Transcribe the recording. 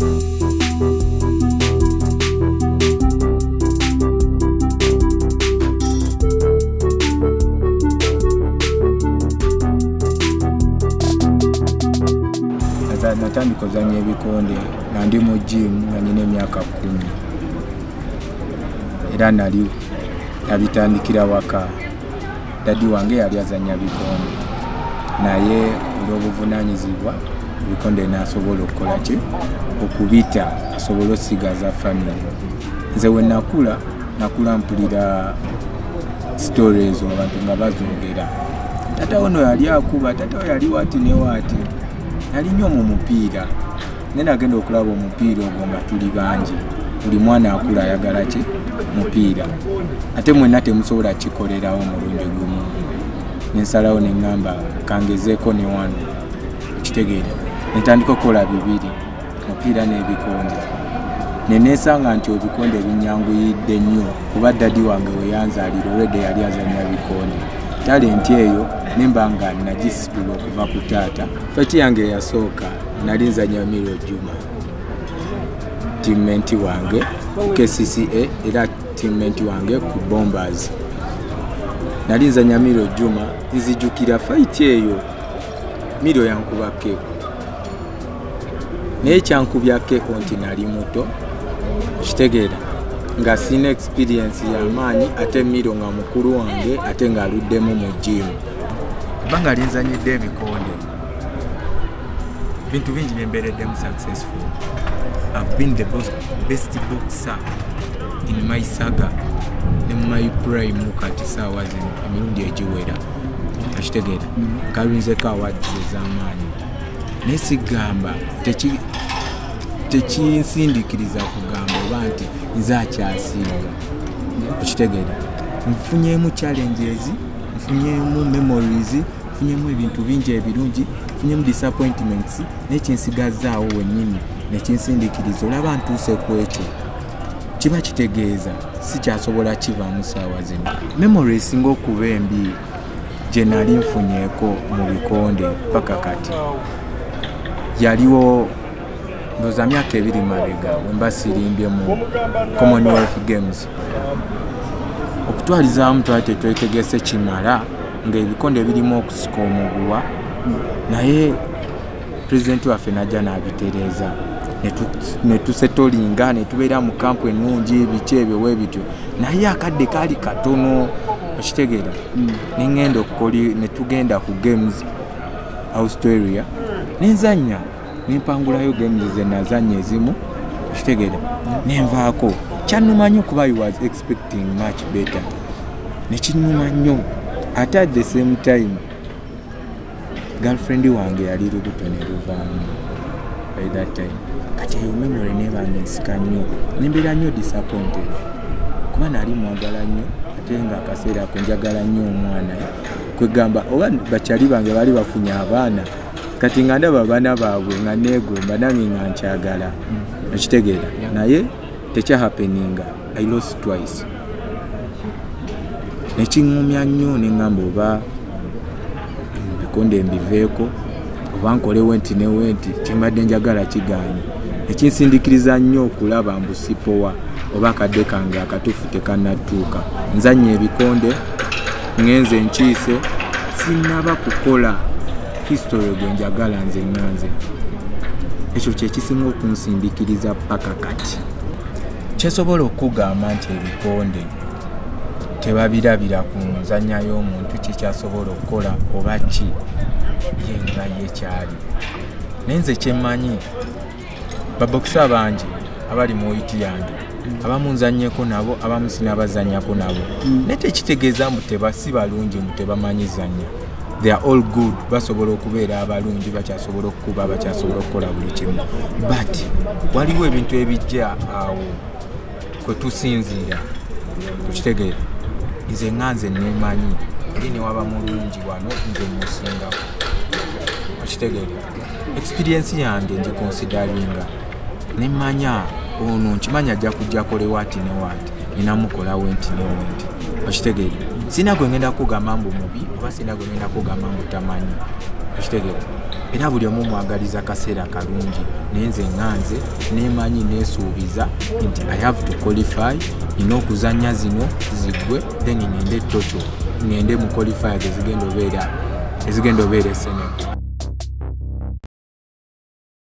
Natandika kuzannya ebikonde nga ndi mu gym nga nyina emyaka 10 era nali nabitandikira waka. Dadi wange yali azannya bikonde naye olw'obuvunanyizibwa ebikonde nasobola okukola ki okubita asobola osigaza family. Nze we nakula mpulira stories abantu nga bazongera. Tata ono yali akuba, tata we yali wati ne wati. Nali nnyo mu mupiira. Nena agenda okulaba omupiira ogwo nga tuli bangi. Buli mwana akula ayagala ki mupiira. Ate mwenna temusobola kikolerawo omulundi gumu. Nensalawo ne ngamba kangezeeko ne wano. Okitegeera. Ntandika okukola bibiri. Mupiira n'ebikonde. Neneesanga nti ebikonde binyanguyidde nnyo kuba dadi wange we yanzaalira olwedde yali azannya bikonde. Talenti eyo nembanga nagisitula okuva ku taata. Feti yange yasooka nali nzannya Miro Juma, teammate wange KCCA era teammate wange ku Bombers. Nali nzannya Miro Juma, nzijukira fight eyo Miro yankuba keko. Naye kyankubya keko nti nali muto, kitegeera nga sina experience y'amaanyi ate Miro nga mukulu wange ate nga aluddemu mu gym. Banga linzanyidde ebikonde. Bintu bingi byembeereddemu successful. I've been the best boxer in my saga, in my prime kati saawa zino emirundi egiwera. Okitegeera kalunzeko awards ez'amaanyi. Naye sigamba tekinsindikiriza kugamba oba nti nze akyasinga. Okitegeera nfunyemu challenges, nfunyemu memories, nfunyemu ebintu bingi ebirungi, nfunyemu disappointments, nekinsigazaawo wennyini nekinsindikiriza olaba ntuuse ku ekyo. Kiba kitegeeza sikyasobola kivaamu saawa zino. Memory esinga okuba embi gye nali nfunyeeko mu bikonde paka kati yaliwo ndoza myaka 2 mabega wemba sirimbye mu Commonwealth Games. Okutwalizaamu twali tetwetegese kimala nga ebikonde birimu okusika omuguwa, naye President waffe najja n'abitereeza netusetolinga netubeera mu kampu ennungi biki ebyo webityo, naye akadde kaali katono. Okitegeera nengenda netugenda ku Games Australia nenzanya nempangulayo games ze nazanya ezimu. Okitegeera nenvaako kyanuma nnyo kuba I was expecting much better. Nekinuma nnyo ate at the same time girlfriend wange yali lubuto ne luvaamu by that time. Kati eyo memory nebanga ensika nnyo nembeera nnyo disappointed kuba nali mwagala nnyo ate nga akaseera ako njagala nnyo omwana kwegamba oba bakyali bange bali bafunye abaana kati nga ndaba abaana baabwe nga neegomba nami nga nkyagala. Okitegeera naye tekya happeninga. I lost twice. Nekiŋŋumya nnyo neŋŋamba oba bikonde mbiveeko oba nkole wenti ne wenti kyembadde njagala kigaanye. Ekinsindikiriza nnyo okulaba mbu sipowa oba akadde kange akatuufu tekannatuuka. Nzanye ebikonde ngenze nkiise sinaba kukola history gwe njagala nze nganze. Ekyo kyekisinga okunsindikiriza paka kati. Kyesobola okugamba nti ebikonde tebabirabira ku nzanya y'omuntu kikyasobola okukola oba ki yenga yekyali. Nenze kyemmanyi babokisa bangi abali mu witi yange abamu nzannyeko nabo abamu sinabazannyako nabo. Naye tekitegeeza mbu tebasi balungi mbu tebamanyi zannya. They are all good. Basobola okubeera abalungi, bakyasobola okukuba, bakyasobola okukola buli kimu. But waliwo ebintu ebijja awo kwe tusinziira. Tukitegeera nze nganze nemanyi eri ne waba mulungi wano nze musingako. Okitegeera experience yange nje consideringa nemanya ono nkimanya ajja kujja kole wati ne wati ninamukola wenti ne wenti. Okitegeera sina gwe ngenda kugamba mbu mubi oba sina gwe ngenda kugamba mbu tamanyi. Okitegeera era buli omu mwagaliza kaseera kalungi naye nze nganze nemanyi nesuubiza nti I have to qualify nina okuzanya zino zigwe then ngende tocho ngende mu qualifier ezigenda obeera Senate.